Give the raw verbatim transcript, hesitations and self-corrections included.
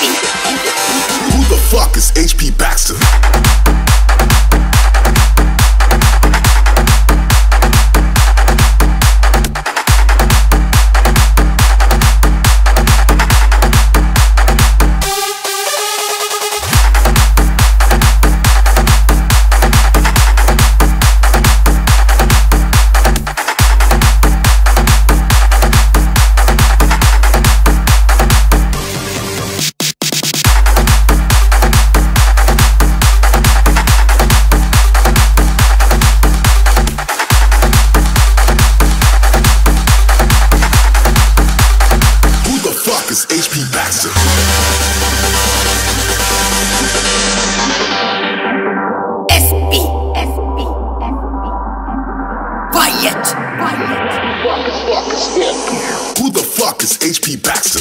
Who the fuck is H P Baxxter? H P Baxxter. S P S P Y A S H Y H. Who the fuck is H P Baxxter?